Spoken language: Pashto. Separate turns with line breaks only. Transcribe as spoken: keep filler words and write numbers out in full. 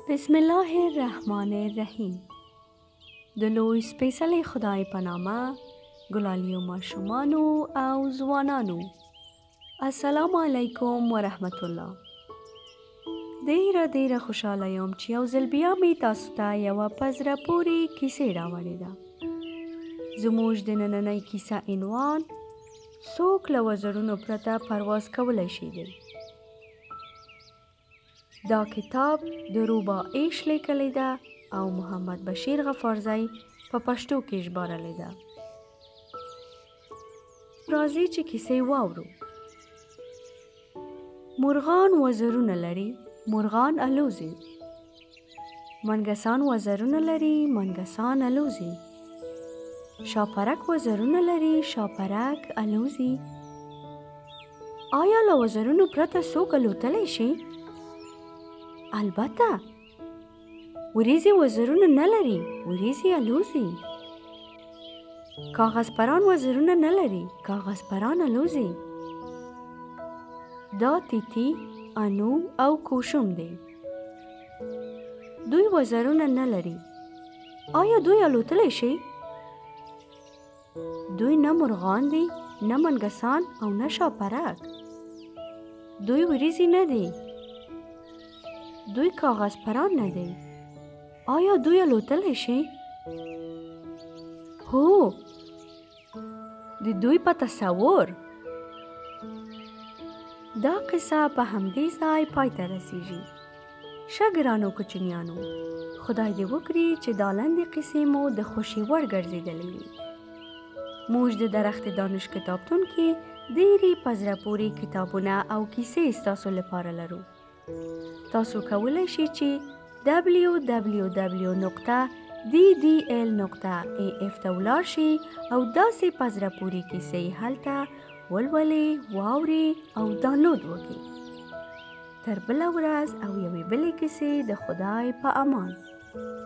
بسم الله الرحمن الرحیم. د لوی سپیڅلی خدای په نامه، ګلالیو ماشومانو او ځوانانو، السلام علیکم ورحمت الله. ډیره ډیره خوشحاله یم چې یو ځل بیا مې تاسو ته یوه په زړه پورې کیسې راوړې ده. زموږ د نننۍ کیسه عنوان څوک له وزرونو پرته پرواز کولی شي دی. دا کتاب د روبا ایش لیکلی ده او محمد بشیر غفارزی په پښتو کې ژباړلی ده. راځئ چې کیسې واورو. مرغان وزرونه لري، مرغان الوزي. منګسان وزرونه لري، منګسان الوزي. شاپرک وزرونه لري، شاپرک الوزي. آیا له وزرونو پرته څوک الوتلی شي؟ البته. وریځې وزرونه نه لري، وریځې الوزي. کاغذ پران وزرونه نه لري، کاغذ پران الوزي. دا تیتی، انو او کوشم دی. دوی وزرونه نه لري. آیا دوی الوتلی شي؟ دوی نه مرغان دي، نه منګسان او نه شاپرک. دوی وریځې نه دي. دوی کاغذ پران نه دی. آیا دوی الوتلی شي؟ هو، د دوی په تصور. دا قصه په همدې ځای پای ته رسیږي. ښه ګرانو کوچنیانو، خدای دې وکړي چې دا لنډې قصې مو د خوښې وړ ګرځېدلې وي. موږ د درخت دانش کتابتون کې ډېرې په زړه پورې کتابونه او کیسې ستاسو لپاره لرو. تاسو کولی شئ چې دبلیو دبلیو دبلیو نقطه ډي ډي ایل نقطه ای اف ته ولاړ شئ او داسې په زړه پورې کیسې هلته ولولئ، واورئ او ډاونلوډ وکړئ. تر بله ورځ او یوې بلې کیسې د خدای په امان.